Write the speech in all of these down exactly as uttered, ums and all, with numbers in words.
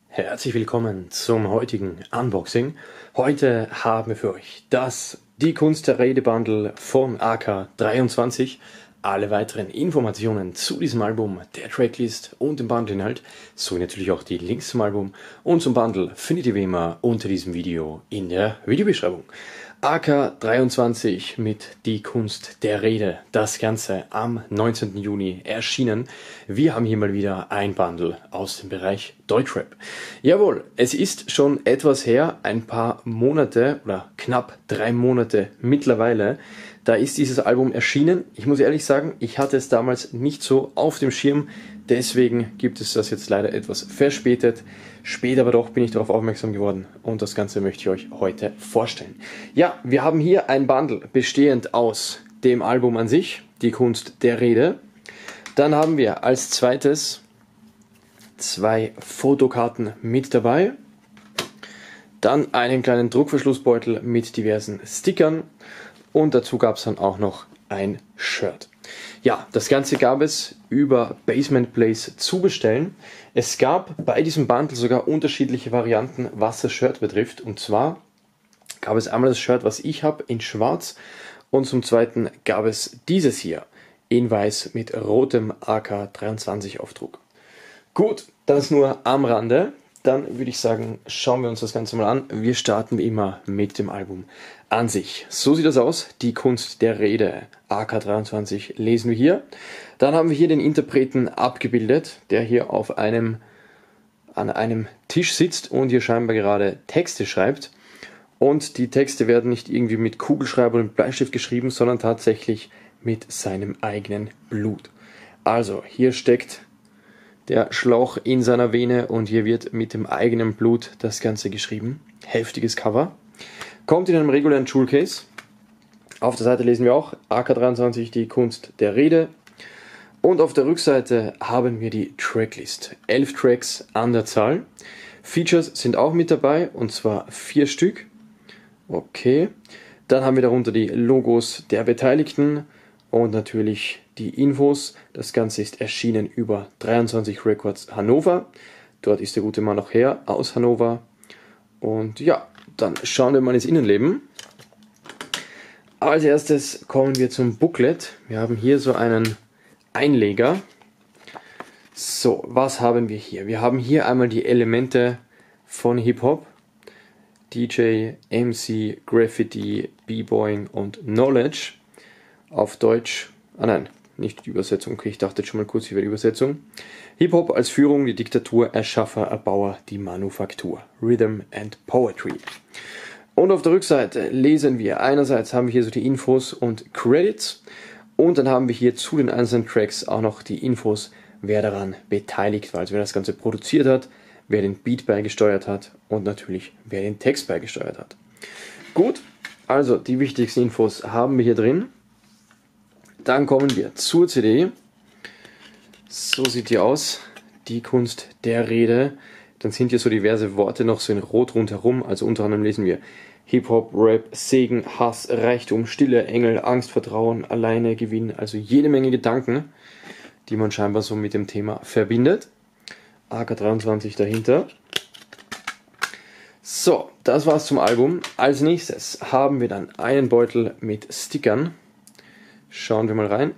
Herzlich willkommen zum heutigen Unboxing. Heute haben wir für euch das Die Kunst der Rede Bundle von A K dreiundzwanzig. Alle weiteren Informationen zu diesem Album, der Tracklist und dem Bundleinhalt, sowie natürlich auch die Links zum Album und zum Bundle findet ihr wie immer unter diesem Video in der Videobeschreibung. A K dreiundzwanzig mit Die Kunst der Rede, das Ganze am neunzehnten Juni erschienen. Wir haben hier mal wieder ein Bundle aus dem Bereich Deutschrap. Jawohl, es ist schon etwas her, ein paar Monate oder knapp drei Monate mittlerweile, da ist dieses Album erschienen. Ich muss ehrlich sagen, ich hatte es damals nicht so auf dem Schirm, deswegen gibt es das jetzt leider etwas verspätet. Später aber doch bin ich darauf aufmerksam geworden und das Ganze möchte ich euch heute vorstellen. Ja, wir haben hier ein Bundle bestehend aus dem Album an sich, Die Kunst der Rede. Dann haben wir als zweites zwei Fotokarten mit dabei. Dann einen kleinen Druckverschlussbeutel mit diversen Stickern und dazu gab es dann auch noch ein Shirt. Ja, das Ganze gab es über Basement Blaze zu bestellen. Es gab bei diesem Bundle sogar unterschiedliche Varianten, was das Shirt betrifft. Und zwar gab es einmal das Shirt, was ich habe, in schwarz. Und zum zweiten gab es dieses hier in weiß mit rotem A K dreiundzwanzig Aufdruck. Gut, das nur am Rande. Dann würde ich sagen, schauen wir uns das Ganze mal an. Wir starten wie immer mit dem Album an sich. So sieht das aus. Die Kunst der Rede, A K dreiundzwanzig, lesen wir hier. Dann haben wir hier den Interpreten abgebildet, der hier auf einem, an einem Tisch sitzt und hier scheinbar gerade Texte schreibt. Und die Texte werden nicht irgendwie mit Kugelschreiber und Bleistift geschrieben, sondern tatsächlich mit seinem eigenen Blut. Also, hier steckt der Schlauch in seiner Vene und hier wird mit dem eigenen Blut das Ganze geschrieben. Heftiges Cover. Kommt in einem regulären Jewel-Case. Auf der Seite lesen wir auch A K dreiundzwanzig, die Kunst der Rede. Und auf der Rückseite haben wir die Tracklist. Elf Tracks an der Zahl. Features sind auch mit dabei und zwar vier Stück. Okay. Dann haben wir darunter die Logos der Beteiligten und natürlich die Infos. Das Ganze ist erschienen über dreiundzwanzig Records Hannover. Dort ist der gute Mann noch her, aus Hannover. Und ja, dann schauen wir mal ins Innenleben. Als erstes kommen wir zum Booklet. Wir haben hier so einen Einleger. So, was haben wir hier? Wir haben hier einmal die Elemente von Hip-Hop. D J, M C, Graffiti, B-Boying und Knowledge. Auf Deutsch, ah nein, nicht die Übersetzung, okay, ich dachte jetzt schon mal kurz, hier wäre die Übersetzung. Hip-Hop als Führung, die Diktatur, Erschaffer, Erbauer, die Manufaktur. Rhythm and Poetry. Und auf der Rückseite lesen wir, einerseits haben wir hier so die Infos und Credits und dann haben wir hier zu den einzelnen Tracks auch noch die Infos, wer daran beteiligt war, also wer das Ganze produziert hat, wer den Beat beigesteuert hat und natürlich wer den Text beigesteuert hat. Gut, also die wichtigsten Infos haben wir hier drin. Dann kommen wir zur C D. So sieht die aus. Die Kunst der Rede. Dann sind hier so diverse Worte noch so in Rot rundherum. Also unter anderem lesen wir Hip-Hop, Rap, Segen, Hass, Reichtum, Stille, Engel, Angst, Vertrauen, Alleine, Gewinn. Also jede Menge Gedanken, die man scheinbar so mit dem Thema verbindet. A K dreiundzwanzig dahinter. So, das war's zum Album. Als nächstes haben wir dann einen Beutel mit Stickern. Schauen wir mal rein.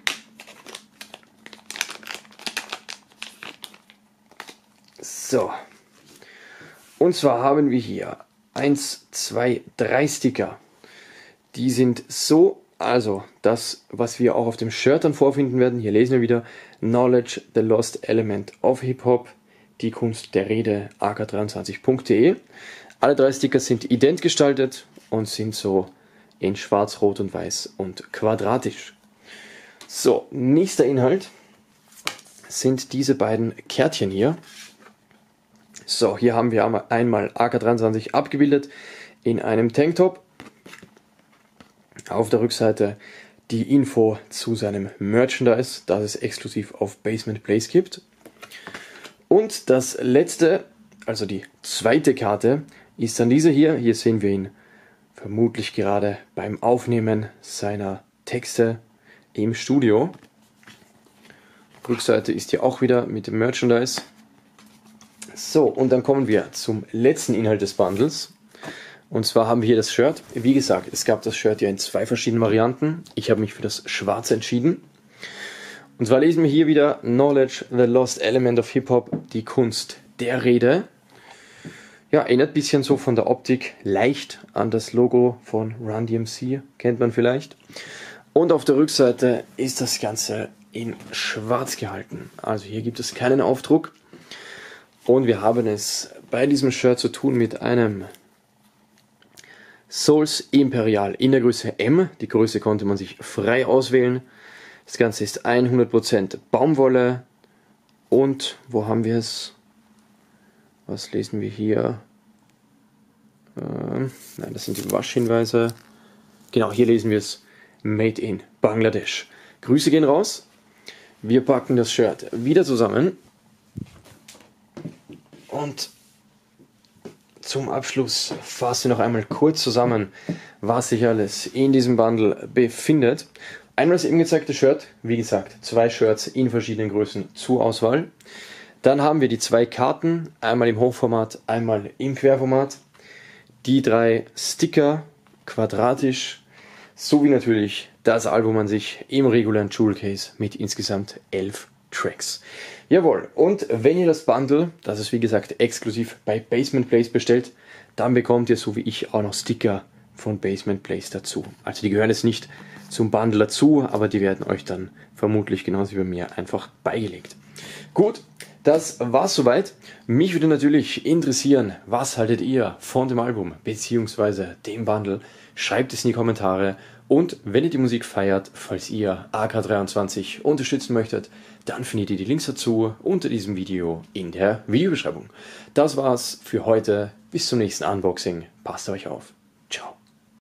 So. Und zwar haben wir hier eins, zwei, drei Sticker. Die sind so, also das, was wir auch auf dem Shirt dann vorfinden werden. Hier lesen wir wieder Knowledge, the Lost Element of Hip-Hop, die Kunst der Rede, A K dreiundzwanzig punkt de. Alle drei Sticker sind ident gestaltet und sind so in schwarz, rot und weiß und quadratisch. So, nächster Inhalt sind diese beiden Kärtchen hier. So, hier haben wir einmal A K dreiundzwanzig abgebildet in einem Tanktop. Auf der Rückseite die Info zu seinem Merchandise, das es exklusiv auf Basement Blaze gibt. Und das letzte, also die zweite Karte, ist dann diese hier. Hier sehen wir ihn vermutlich gerade beim Aufnehmen seiner Texte im Studio. Rückseite ist hier auch wieder mit dem Merchandise. So, und dann kommen wir zum letzten Inhalt des Bundles. Und zwar haben wir hier das Shirt. Wie gesagt, es gab das Shirt ja in zwei verschiedenen Varianten. Ich habe mich für das Schwarze entschieden. Und zwar lesen wir hier wieder Knowledge, the lost element of Hip-Hop, die Kunst der Rede. Ja, erinnert ein bisschen so von der Optik leicht an das Logo von Run D M C, kennt man vielleicht. Und auf der Rückseite ist das Ganze in schwarz gehalten. Also hier gibt es keinen Aufdruck. Und wir haben es bei diesem Shirt zu tun mit einem Souls Imperial in der Größe M. Die Größe konnte man sich frei auswählen. Das Ganze ist hundert Prozent Baumwolle. Und wo haben wir es? Was lesen wir hier? Ähm, nein, das sind die Waschhinweise. Genau, hier lesen wir es. Made in Bangladesch. Grüße gehen raus. Wir packen das Shirt wieder zusammen. Und zum Abschluss fassen wir noch einmal kurz zusammen, was sich alles in diesem Bundle befindet. Einmal das eben gezeigte Shirt, wie gesagt, zwei Shirts in verschiedenen Größen zur Auswahl. Dann haben wir die zwei Karten, einmal im Hochformat, einmal im Querformat. Die drei Sticker, quadratisch, sowie natürlich das Album an sich im regulären Jewel Case mit insgesamt elf Tracks. Jawohl, und wenn ihr das Bundle, das ist wie gesagt exklusiv bei Basement Blaze bestellt, dann bekommt ihr so wie ich auch noch Sticker von Basement Blaze dazu. Also die gehören jetzt nicht zum Bundle dazu, aber die werden euch dann vermutlich genauso wie bei mir einfach beigelegt. Gut, das war's soweit. Mich würde natürlich interessieren, was haltet ihr von dem Album bzw. dem Bundle? Schreibt es in die Kommentare. Und wenn ihr die Musik feiert, falls ihr A K dreiundzwanzig unterstützen möchtet, dann findet ihr die Links dazu unter diesem Video in der Videobeschreibung. Das war's für heute. Bis zum nächsten Unboxing. Passt auf euch auf. Ciao.